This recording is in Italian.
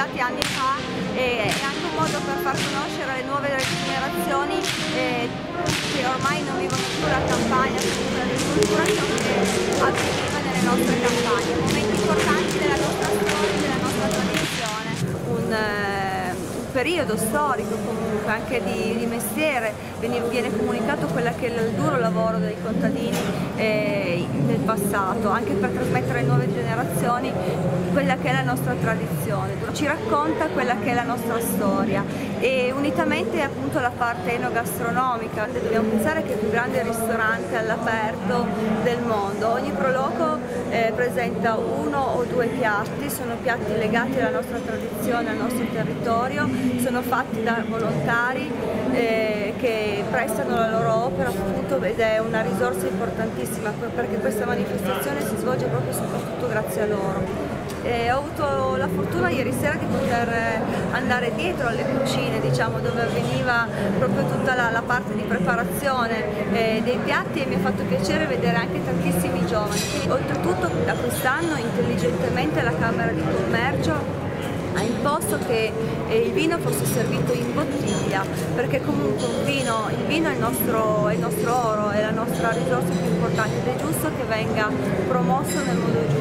realizzati anni fa e è anche un modo per far conoscere alle nuove generazioni che ormai non vivono più la campagna, l'agricoltura, ciò che avveniva nelle nostre campagne, momenti importanti della nostra storia, della nostra tradizione, un periodo storico comunque anche di mestiere, viene comunicato quella che è il duro lavoro dei contadini nel passato, anche per trasmettere alle nuove generazioni quella che è la nostra tradizione, ci racconta quella che è la nostra storia e unitamente appunto la parte enogastronomica. Dobbiamo pensare che è il più grande ristorante all'aperto del mondo, ogni proloco presenta uno o due piatti, sono piatti legati alla nostra tradizione, al nostro territorio, sono fatti da volontari che prestano la loro opera appunto ed è una risorsa importantissima perché questa manifestazione si svolge proprio soprattutto grazie a loro. Ho avuto la fortuna ieri sera di poter andare dietro alle cucine, diciamo, dove avveniva proprio tutta la parte di preparazione dei piatti e mi ha fatto piacere vedere anche tantissimi giovani. Oltretutto da quest'anno intelligentemente la Camera di Commercio ha imposto che il vino fosse servito in bottiglia, perché comunque il vino è il nostro oro, è la nostra risorsa più importante ed è giusto che venga promosso nel modo giusto.